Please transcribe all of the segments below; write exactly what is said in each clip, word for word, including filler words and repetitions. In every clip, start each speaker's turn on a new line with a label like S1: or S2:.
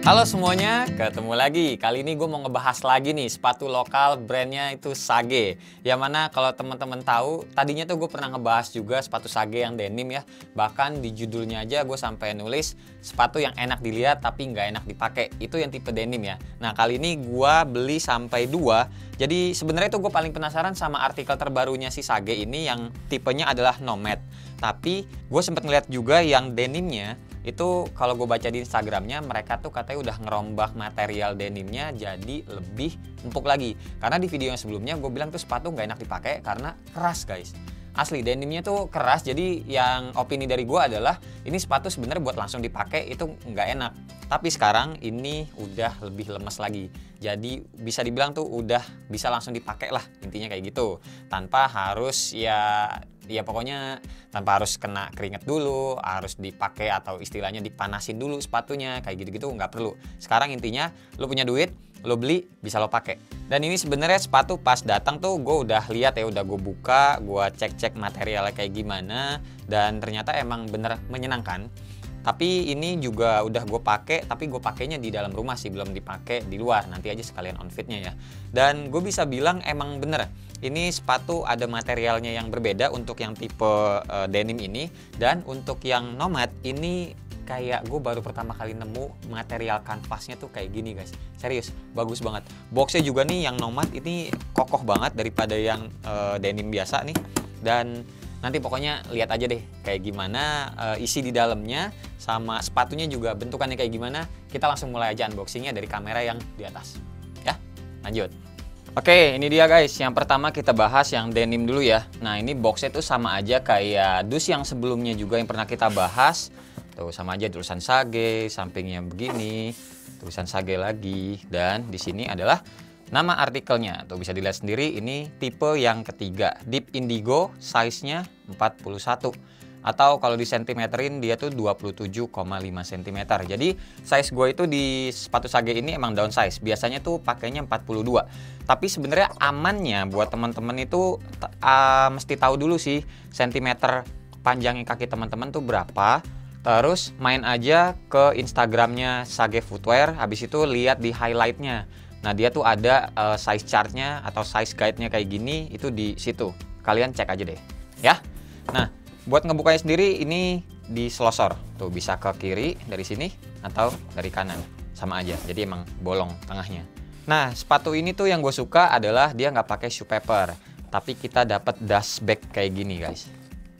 S1: Halo semuanya, ketemu lagi. Kali ini gue mau ngebahas lagi nih sepatu lokal brandnya itu Sage. Yang mana kalau teman-teman tahu, tadinya tuh gue pernah ngebahas juga sepatu Sage yang denim ya. Bahkan di judulnya aja gue sampai nulis sepatu yang enak dilihat tapi nggak enak dipakai. Itu yang tipe denim ya. Nah kali ini gue beli sampai dua. Jadi sebenarnya tuh gue paling penasaran sama artikel terbarunya si Sage ini yang tipenya adalah Nomad. Tapi gue sempat ngeliat juga yang denimnya. Itu kalau gue baca di Instagramnya, mereka tuh katanya udah ngerombak material denimnya jadi lebih empuk lagi. Karena di video yang sebelumnya gue bilang tuh sepatu nggak enak dipakai karena keras guys. Asli denimnya tuh keras, jadi yang opini dari gue adalah ini sepatu sebenarnya buat langsung dipakai itu nggak enak. Tapi sekarang ini udah lebih lemes lagi. Jadi bisa dibilang tuh udah bisa langsung dipakai lah, intinya kayak gitu. Tanpa harus ya ya pokoknya tanpa harus kena keringet dulu, harus dipakai atau istilahnya dipanasin dulu sepatunya, kayak gitu-gitu nggak perlu. Sekarang intinya lo punya duit, lo beli, bisa lo pakai. Dan ini sebenarnya sepatu pas datang tuh gue udah lihat ya, udah gue buka, gue cek-cek materialnya kayak gimana, dan ternyata emang bener menyenangkan. Tapi ini juga udah gue pakai, tapi gue pakainya di dalam rumah sih, belum dipakai di luar. Nanti aja sekalian outfitnya ya. Dan gue bisa bilang emang bener, ini sepatu ada materialnya yang berbeda untuk yang tipe uh, denim ini. Dan untuk yang Nomad ini kayak gue baru pertama kali nemu material kanvasnya tuh kayak gini guys. Serius, bagus banget. Boxnya juga nih yang Nomad ini kokoh banget daripada yang uh, denim biasa nih. Dan nanti pokoknya lihat aja deh kayak gimana uh, isi di dalamnya, sama sepatunya juga bentukannya kayak gimana. Kita langsung mulai aja unboxingnya dari kamera yang di atas. Ya, lanjut. Oke, ini dia guys. Yang pertama kita bahas yang denim dulu ya. Nah ini boxnya tuh sama aja kayak dus yang sebelumnya juga yang pernah kita bahas. Tuh sama aja tulisan Sage, sampingnya begini, tulisan Sage lagi, dan di sini adalah nama artikelnya. Tuh bisa dilihat sendiri, ini tipe yang ketiga, Deep Indigo, size-nya empat puluh satu. Atau kalau disentimeterin dia tuh dua puluh tujuh koma lima sentimeter. Jadi size gue itu di sepatu Sage ini emang down size. Biasanya tuh pakainya empat puluh dua. Tapi sebenarnya amannya buat teman-teman itu uh, mesti tahu dulu sih sentimeter panjangnya kaki teman-teman tuh berapa. Terus main aja ke Instagramnya Sage Footwear. Habis itu lihat di highlightnya. Nah dia tuh ada uh, size chartnya atau size guide-nya kayak gini, itu di situ. Kalian cek aja deh, ya. Nah, buat ngebukanya sendiri ini di selosor. Tuh bisa ke kiri dari sini atau dari kanan, sama aja. Jadi emang bolong tengahnya. Nah, sepatu ini tuh yang gue suka adalah dia nggak pakai shoe paper, tapi kita dapat dust bag kayak gini guys.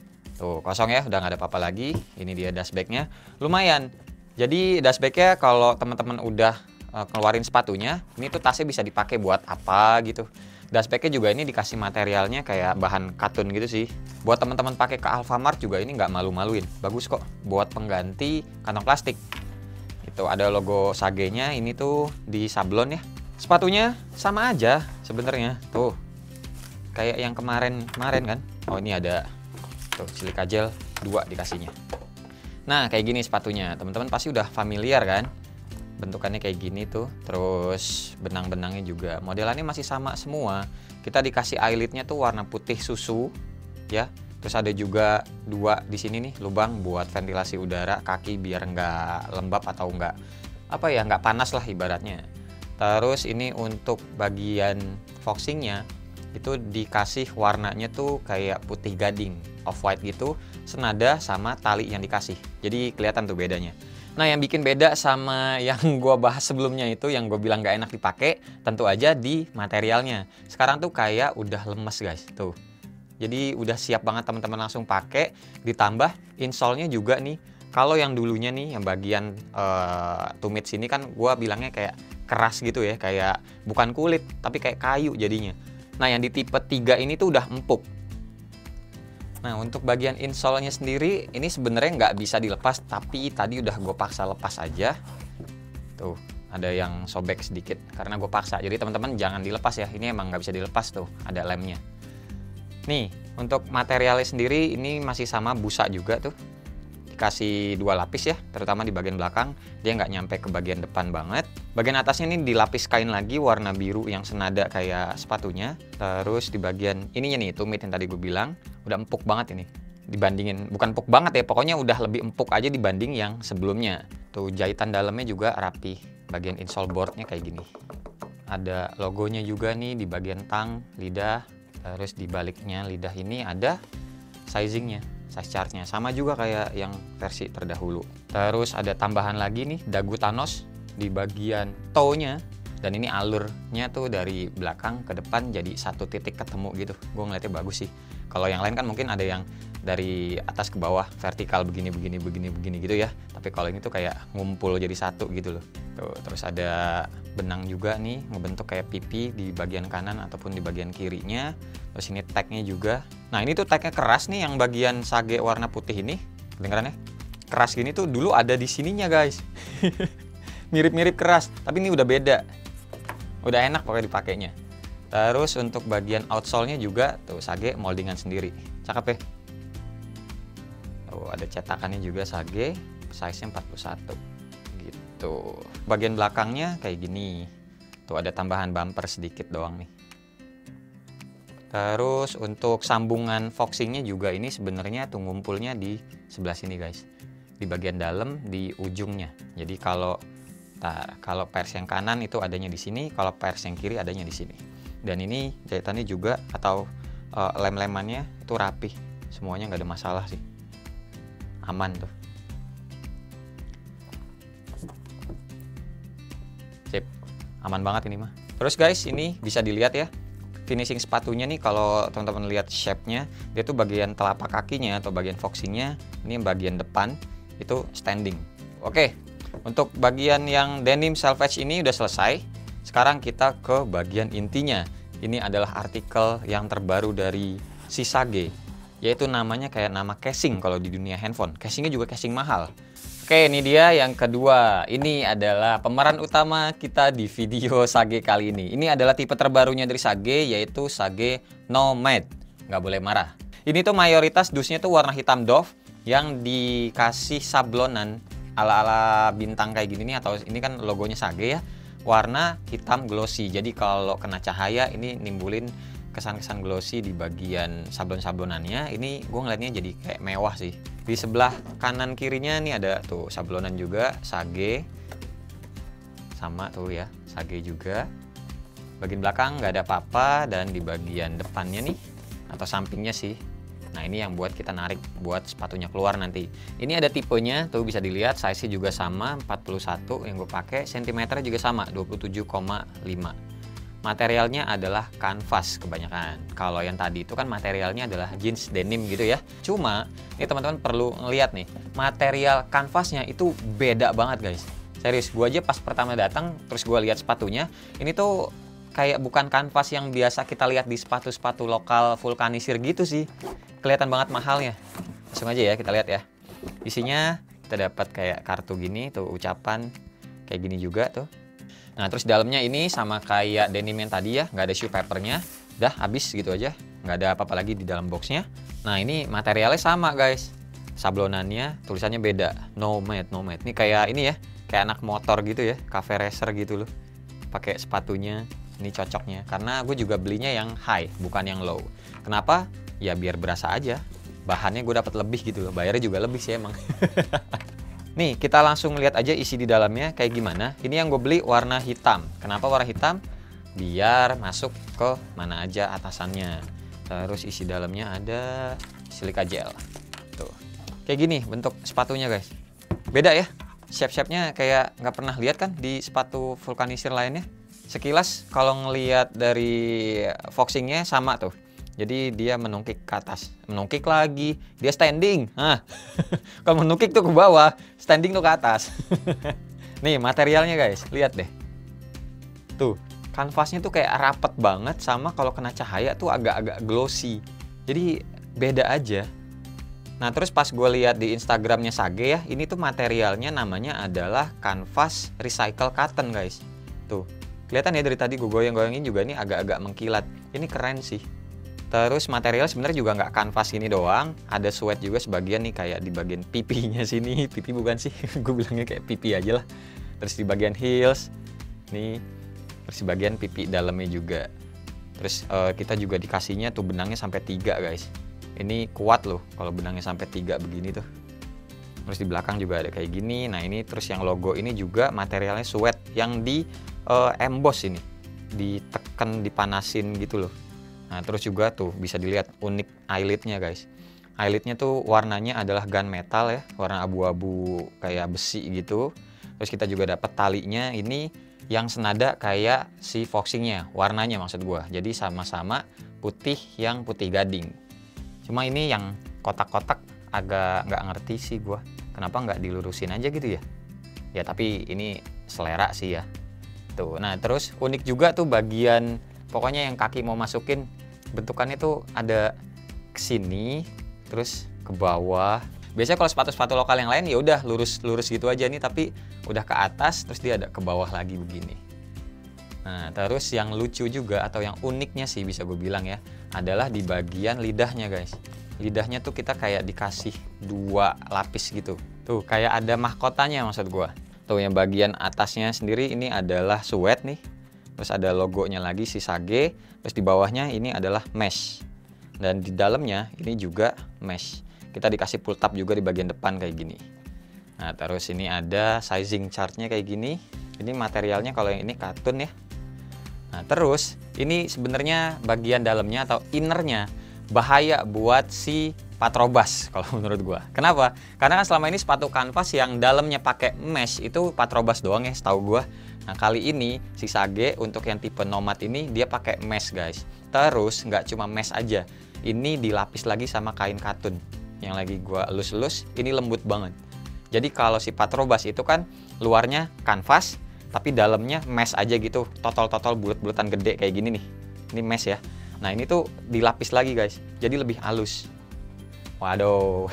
S1: Tuh kosong ya, udah nggak ada apa-apa lagi. Ini dia dust bag-nya, lumayan. Jadi dust bag-nya kalau teman-teman udah keluarin sepatunya, ini tuh tasnya bisa dipakai buat apa gitu. Dust bag-nya juga ini dikasih materialnya kayak bahan katun gitu sih. Buat teman-teman pakai ke Alfamart juga ini nggak malu-maluin, bagus kok buat pengganti kantong plastik. Itu ada logo Sage-nya, ini tuh di sablon ya. Sepatunya sama aja sebenarnya, tuh kayak yang kemarin-kemarin kan. Oh ini ada tuh silika gel dua dikasihnya. Nah kayak gini sepatunya, teman-teman pasti udah familiar kan. Bentukannya kayak gini tuh, terus benang-benangnya juga modelannya masih sama semua. Kita dikasih eyelidnya tuh warna putih susu ya. Terus ada juga dua di sini nih lubang buat ventilasi udara kaki biar nggak lembab atau nggak apa ya nggak panas lah ibaratnya. Terus ini untuk bagian foxingnya itu dikasih warnanya tuh kayak putih gading, off white gitu, senada sama tali yang dikasih. Jadi kelihatan tuh bedanya. Nah yang bikin beda sama yang gue bahas sebelumnya itu, yang gue bilang gak enak dipakai, tentu aja di materialnya. Sekarang tuh kayak udah lemes guys, tuh. Jadi udah siap banget teman-teman langsung pakai. Ditambah insole-nya juga nih. Kalau yang dulunya nih, yang bagian uh, tumit sini kan gue bilangnya kayak keras gitu ya, kayak bukan kulit tapi kayak kayu jadinya. Nah yang di tipe tiga ini tuh udah empuk. Nah untuk bagian insole-nya sendiri ini sebenarnya nggak bisa dilepas, tapi tadi udah gue paksa lepas aja. Tuh ada yang sobek sedikit karena gue paksa. Jadi teman-teman jangan dilepas ya, ini emang nggak bisa dilepas tuh, ada lemnya. Nih untuk materialnya sendiri ini masih sama busa juga tuh. Dikasih dua lapis ya, terutama di bagian belakang. Dia nggak nyampe ke bagian depan banget. Bagian atasnya ini dilapis kain lagi warna biru yang senada kayak sepatunya. Terus di bagian ininya nih tumit yang tadi gue bilang udah empuk banget ini. Dibandingin, bukan empuk banget ya, pokoknya udah lebih empuk aja dibanding yang sebelumnya. Tuh jahitan dalamnya juga rapi. bagian insole boardnya kayak gini. Ada logonya juga nih di bagian tang, lidah. Terus di baliknya lidah ini ada sizingnya, size chartnya. Sama juga kayak yang versi terdahulu. Terus ada tambahan lagi nih, dagu Thanos di bagian toe-nya. Dan ini alurnya tuh dari belakang ke depan jadi satu titik ketemu gitu. Gue ngeliatnya bagus sih. Kalau yang lain kan mungkin ada yang dari atas ke bawah vertikal begini begini begini begini gitu ya. Tapi kalau ini tuh kayak ngumpul jadi satu gitu loh. Tuh, terus ada benang juga nih ngebentuk kayak pipi di bagian kanan ataupun di bagian kirinya. Terus ini tagnya juga. Nah ini tuh tagnya keras nih yang bagian sage warna putih ini. Kedengeran ya? Keras gini tuh dulu ada di sininya guys. Mirip-mirip keras, tapi ini udah beda. Udah enak pokoknya dipakainya. Terus untuk bagian outsole-nya juga tuh sage moldingan sendiri. Cakep ya? Tuh ada cetakannya juga sage, size-nya empat puluh satu. Gitu. Bagian belakangnya kayak gini. Tuh ada tambahan bumper sedikit doang nih. Terus untuk sambungan foxing-nya juga ini sebenarnya tuh ngumpulnya di sebelah sini guys. Di bagian dalam di ujungnya. Jadi kalau Nah, kalau pers yang kanan itu adanya di sini, kalau pers yang kiri adanya di sini. Dan ini jahitannya juga atau uh, lem-lemannya itu rapih, semuanya nggak ada masalah sih, aman tuh. Sip, aman banget ini mah. Terus guys, ini bisa dilihat ya, finishing sepatunya nih kalau teman-teman lihat shape-nya, dia tuh bagian telapak kakinya atau bagian foxing-nya, ini yang bagian depan itu standing. Oke. Untuk bagian yang denim selvage ini udah selesai. Sekarang kita ke bagian intinya. Ini adalah artikel yang terbaru dari si Sage, yaitu namanya kayak nama casing kalau di dunia handphone. Casingnya juga casing mahal. Oke, ini dia yang kedua. Ini adalah pemeran utama kita di video Sage kali ini. Ini adalah tipe terbarunya dari Sage, yaitu Sage Nomad. Nggak boleh marah. Ini tuh mayoritas dusnya tuh warna hitam doff yang dikasih sablonan ala-ala bintang kayak gini nih, atau ini kan logonya Sage ya, warna hitam glossy. Jadi kalau kena cahaya ini nimbulin kesan-kesan glossy di bagian sablon-sablonannya. Ini gue ngeliatnya jadi kayak mewah sih. Di sebelah kanan kirinya nih ada tuh sablonan juga Sage, sama tuh ya Sage juga. Bagian belakang nggak ada apa-apa, dan di bagian depannya nih atau sampingnya sih, nah ini yang buat kita narik buat sepatunya keluar nanti. Ini ada tipenya, tuh bisa dilihat size-nya juga sama, empat puluh satu yang gue pakai, sentimeternya juga sama, dua puluh tujuh koma lima. Materialnya adalah kanvas kebanyakan. Kalau yang tadi itu kan materialnya adalah jeans denim gitu ya. Cuma, ini teman-teman perlu ngeliat nih, material kanvasnya itu beda banget guys. Serius, gue aja pas pertama datang, terus gue lihat sepatunya, ini tuh kayak bukan kanvas yang biasa kita lihat di sepatu-sepatu lokal vulkanisir gitu sih. Kelihatan banget mahalnya. Langsung aja ya kita lihat ya. Isinya kita dapat kayak kartu gini tuh, ucapan kayak gini juga tuh. Nah terus dalamnya ini sama kayak denim yang tadi ya, nggak ada shoe papernya. Udah habis gitu aja, nggak ada apa-apa lagi di dalam boxnya. Nah ini materialnya sama guys. Sablonannya tulisannya beda, Nomad, Nomad. Ini kayak ini ya, kayak anak motor gitu ya, cafe racer gitu loh. Pakai sepatunya. Ini cocoknya, karena gue juga belinya yang high, bukan yang low. Kenapa? Ya biar berasa aja. Bahannya gue dapat lebih gitu loh, bayarnya juga lebih sih emang. Nih, kita langsung lihat aja isi di dalamnya kayak gimana. Ini yang gue beli warna hitam. Kenapa warna hitam? Biar masuk ke mana aja atasannya. Terus isi dalamnya ada silika gel. Tuh. Kayak gini bentuk sepatunya guys. Beda ya? Shape-shape-nya kayak nggak pernah lihat kan di sepatu vulkanisir lainnya. Sekilas kalau ngelihat dari foxingnya sama tuh. Jadi dia menungkik ke atas, menungkik lagi, dia standing. Nah, kalau menungkik tuh ke bawah, standing tuh ke atas. Nih materialnya guys, lihat deh. Tuh, kanvasnya tuh kayak rapet banget, sama kalau kena cahaya tuh agak-agak glossy. Jadi beda aja. Nah terus pas gue lihat di Instagramnya Sage ya, ini tuh materialnya namanya adalah kanvas recycle cotton guys. Tuh. Kelihatan ya dari tadi gue goyang-goyangin juga nih agak-agak mengkilat. Ini keren sih. Terus material sebenarnya juga nggak kanvas ini doang. Ada sweat juga sebagian nih kayak di bagian pipinya sini. Pipi bukan sih, gue bilangnya kayak pipi aja lah. Terus di bagian heels. Nih. Terus di bagian pipi dalamnya juga. Terus uh, kita juga dikasihnya tuh benangnya sampai tiga guys. Ini kuat loh kalau benangnya sampai tiga begini tuh. Terus di belakang juga ada kayak gini. Nah ini terus yang logo ini juga materialnya suede yang di uh, emboss ini, ditekan, dipanasin gitu loh. Nah terus juga tuh bisa dilihat unik eyelidnya guys. Eyelidnya tuh warnanya adalah gunmetal ya, warna abu-abu kayak besi gitu. Terus kita juga dapat talinya ini yang senada kayak si Foxingnya, warnanya maksud gua. Jadi sama-sama putih yang putih gading. Cuma ini yang kotak-kotak agak nggak ngerti sih gua. Kenapa nggak dilurusin aja gitu ya? Ya tapi ini selera sih ya. Tuh, nah terus unik juga tuh bagian pokoknya yang kaki mau masukin bentukannya tuh ada ke sini, terus ke bawah. Biasanya kalau sepatu-sepatu lokal yang lain ya udah lurus-lurus gitu aja nih, tapi udah ke atas terus dia ada ke bawah lagi begini. Nah, terus yang lucu juga atau yang uniknya sih bisa gue bilang ya, adalah di bagian lidahnya guys. Lidahnya tuh kita kayak dikasih dua lapis gitu. Tuh kayak ada mahkotanya maksud gue. Tuh yang bagian atasnya sendiri ini adalah suede nih. Terus ada logonya lagi si Sage. Terus di bawahnya ini adalah mesh. Dan di dalamnya ini juga mesh. Kita dikasih pull tab juga di bagian depan kayak gini. Nah terus ini ada sizing chartnya kayak gini. Ini materialnya kalau yang ini katun ya. Nah terus ini sebenarnya bagian dalamnya atau innernya bahaya buat si Patrobas kalau menurut gua. Kenapa? Karena kan selama ini sepatu kanvas yang dalamnya pakai mesh itu Patrobas doang ya setahu gua. Nah kali ini si Sage untuk yang tipe Nomad ini dia pakai mesh guys. Terus nggak cuma mesh aja, ini dilapis lagi sama kain katun yang lagi gua elus-elus. Ini lembut banget. Jadi kalau si Patrobas itu kan luarnya kanvas tapi dalamnya mesh aja gitu, totol-totol bulat-bulatan gede kayak gini nih. Ini mesh ya. Nah ini tuh dilapis lagi guys, jadi lebih halus. Waduh.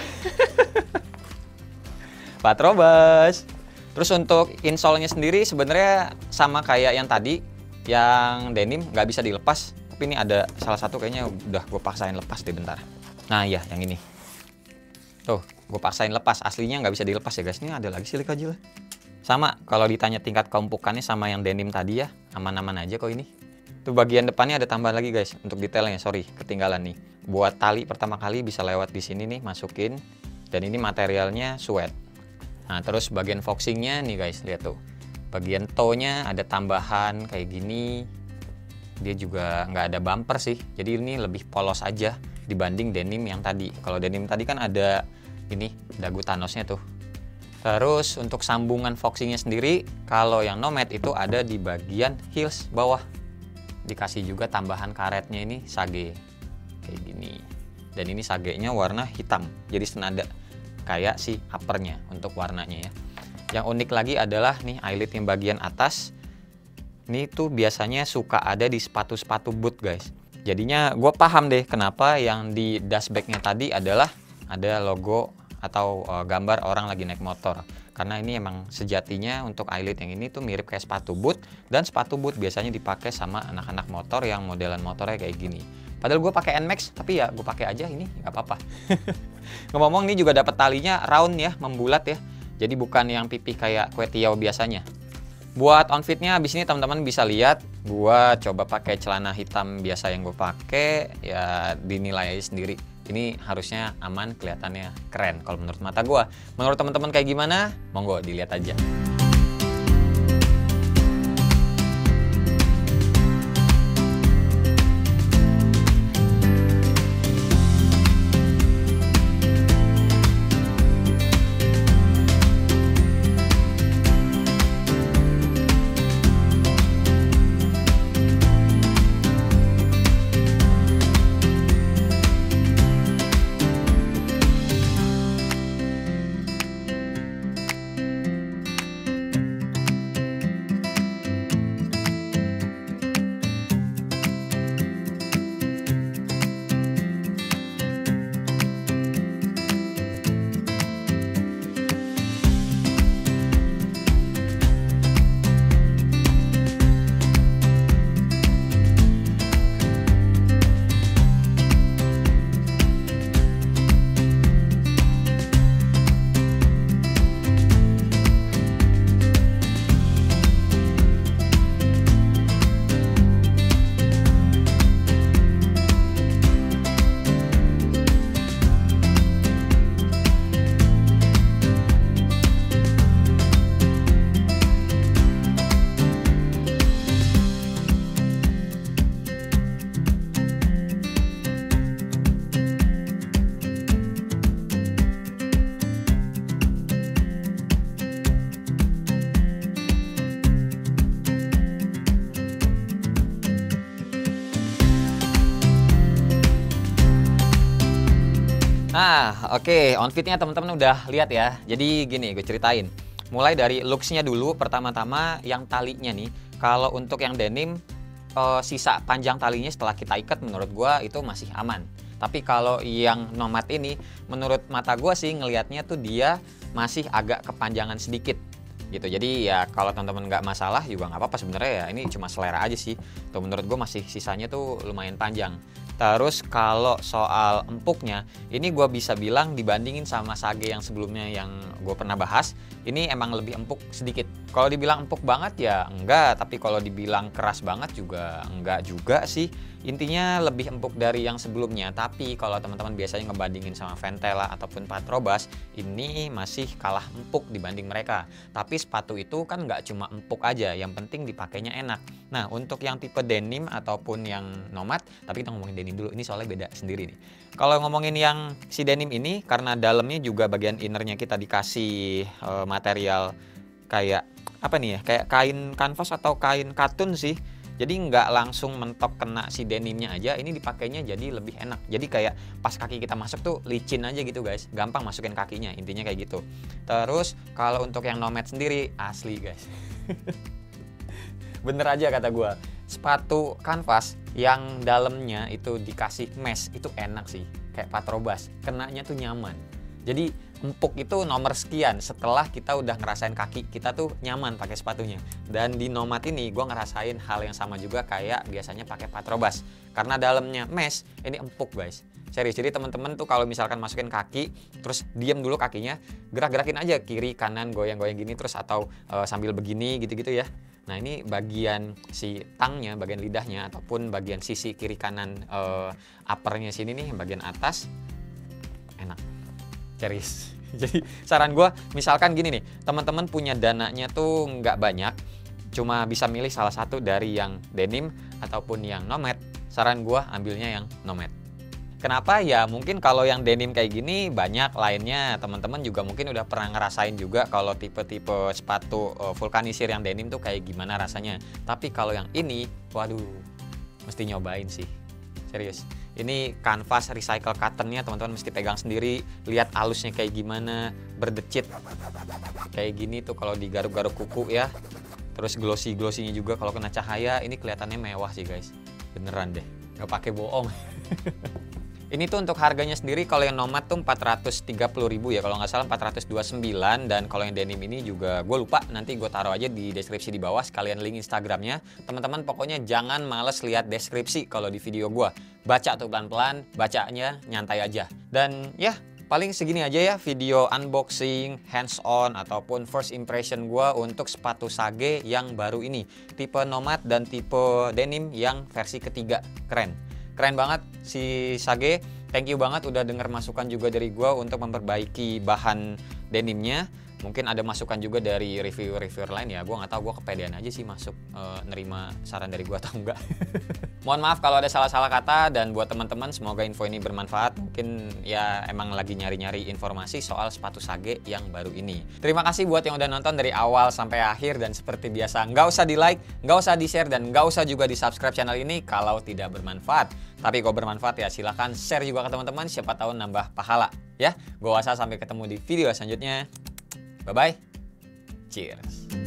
S1: Patrobas. Terus untuk insole-nya sendiri sebenarnya sama kayak yang tadi, yang denim nggak bisa dilepas. Tapi ini ada salah satu kayaknya udah gue paksain lepas deh bentar. Nah iya yang ini. Tuh gue paksain lepas, aslinya nggak bisa dilepas ya guys. Ini ada lagi silik aja lah. Sama kalau ditanya tingkat keempukannya sama yang denim tadi ya, aman-aman aja kok ini. Tuh bagian depannya ada tambahan lagi guys untuk detailnya, sorry ketinggalan nih. Buat tali pertama kali bisa lewat di sini nih, masukin. Dan ini materialnya suede. Nah terus bagian foxingnya nih guys, lihat tuh. Bagian toe-nya ada tambahan kayak gini. Dia juga nggak ada bumper sih, jadi ini lebih polos aja dibanding denim yang tadi. Kalau denim tadi kan ada ini dagu Thanosnya tuh. Terus untuk sambungan foxingnya sendiri, kalau yang Nomad itu ada di bagian heels bawah. Dikasih juga tambahan karetnya ini Sage kayak gini. Dan ini Sage-nya warna hitam, jadi senada kayak si uppernya untuk warnanya ya. Yang unik lagi adalah nih eyelid yang bagian atas. Ini tuh biasanya suka ada di sepatu-sepatu boot guys. Jadinya gue paham deh kenapa yang di dashback-nya tadi adalah ada logo atau uh, gambar orang lagi naik motor. Karena ini emang sejatinya untuk eyelid yang ini tuh mirip kayak sepatu boot. Dan sepatu boot biasanya dipakai sama anak-anak motor yang modelan motornya kayak gini. Padahal gue pakai N Max, tapi ya gue pakai aja ini nggak apa-apa. Ngomong-ngomong ini juga dapat talinya round ya, membulat ya. Jadi bukan yang pipih kayak kue tiaw biasanya. Buat outfitnya abis ini teman-teman bisa lihat. Gua coba pakai celana hitam biasa yang gue pakai, ya dinilai aja sendiri. Ini harusnya aman, kelihatannya keren kalau menurut mata gua. Menurut teman-teman kayak gimana? Monggo dilihat aja. Nah, oke, outfitnya teman-teman udah lihat ya. Jadi gini, gue ceritain. Mulai dari looks-nya dulu, pertama-tama yang talinya nih. Kalau untuk yang denim, eh, sisa panjang talinya setelah kita ikat menurut gue itu masih aman. Tapi kalau yang nomad ini, menurut mata gue sih ngelihatnya tuh dia masih agak kepanjangan sedikit gitu. Jadi ya kalau teman-teman nggak masalah juga nggak apa-apa sebenarnya ya. Ini cuma selera aja sih. Tuh menurut gue masih sisanya tuh lumayan panjang. Terus kalau soal empuknya, ini gue bisa bilang dibandingin sama sage yang sebelumnya yang gue pernah bahas, ini emang lebih empuk sedikit. Kalau dibilang empuk banget ya enggak, tapi kalau dibilang keras banget juga enggak juga sih. Intinya lebih empuk dari yang sebelumnya, tapi kalau teman-teman biasanya ngebandingin sama Ventela ataupun Patrobas, ini masih kalah empuk dibanding mereka. Tapi sepatu itu kan nggak cuma empuk aja, yang penting dipakainya enak. Nah, untuk yang tipe denim ataupun yang nomad, tapi kita ngomongin denim dulu, ini soalnya beda sendiri nih. Kalau ngomongin yang si denim ini, karena dalamnya juga bagian innernya kita dikasih e, material kayak apa nih ya, kayak kain kanvas atau kain katun sih. Jadi nggak langsung mentok kena si denimnya aja, ini dipakainya jadi lebih enak. Jadi kayak pas kaki kita masuk tuh licin aja gitu guys, gampang masukin kakinya, intinya kayak gitu. Terus kalau untuk yang nomad sendiri, asli guys. Bener aja kata gue, sepatu kanvas yang dalamnya itu dikasih mesh, itu enak sih. Kayak Patrobas, kenanya tuh nyaman. Jadi empuk itu nomor sekian setelah kita udah ngerasain kaki kita tuh nyaman pakai sepatunya. Dan di nomad ini gue ngerasain hal yang sama juga kayak biasanya pakai Patrobas, karena dalamnya mesh, ini empuk guys. Serius, jadi teman-teman tuh kalau misalkan masukin kaki terus diam dulu kakinya, gerak-gerakin aja kiri kanan goyang-goyang gini terus atau e, sambil begini gitu-gitu ya. Nah, ini bagian si tangnya, bagian lidahnya ataupun bagian sisi kiri kanan e, uppernya sini nih, bagian atas enak. Serius. Jadi saran gue, misalkan gini nih, teman-teman punya dananya tuh nggak banyak, cuma bisa milih salah satu dari yang denim ataupun yang nomad, saran gue ambilnya yang nomad. Kenapa? Ya mungkin kalau yang denim kayak gini banyak lainnya, teman-teman juga mungkin udah pernah ngerasain juga kalau tipe-tipe sepatu uh, vulkanisir yang denim tuh kayak gimana rasanya. Tapi kalau yang ini, waduh, mesti nyobain sih. Serius. Ini kanvas recycle cottonnya teman-teman mesti pegang sendiri, lihat alusnya kayak gimana, berdecit kayak gini tuh kalau digaruk-garuk kuku ya. Terus glossy-glossinya juga kalau kena cahaya, ini kelihatannya mewah sih guys, beneran deh, nggak pakai bohong. Ini tuh untuk harganya sendiri kalau yang nomad tuh empat ratus tiga puluh ribu ya, kalau nggak salah empat ratus dua puluh sembilan. Dan kalau yang denim ini juga gue lupa, nanti gue taruh aja di deskripsi di bawah sekalian link Instagramnya. Teman-teman pokoknya jangan males lihat deskripsi kalau di video gue, baca tuh pelan-pelan, bacanya nyantai aja. Dan ya paling segini aja ya video unboxing, hands on ataupun first impression gue untuk sepatu sage yang baru ini, tipe nomad dan tipe denim yang versi ketiga. Keren. Keren banget si Sage, thank you banget udah denger masukan juga dari gua untuk memperbaiki bahan denimnya. Mungkin ada masukan juga dari reviewer-reviewer lain ya, gua nggak tahu, gua kepedean aja sih masuk e, nerima saran dari gua atau enggak. Mohon maaf kalau ada salah-salah kata, dan buat teman-teman semoga info ini bermanfaat. Mungkin ya emang lagi nyari-nyari informasi soal sepatu Sage yang baru ini. Terima kasih buat yang udah nonton dari awal sampai akhir, dan seperti biasa nggak usah di like, nggak usah di share, dan nggak usah juga di subscribe channel ini kalau tidak bermanfaat. Tapi kalau bermanfaat ya silahkan share juga ke teman-teman, siapa tahu nambah pahala ya. Gua Wasa, sampai ketemu di video selanjutnya. Bye bye. Cheers.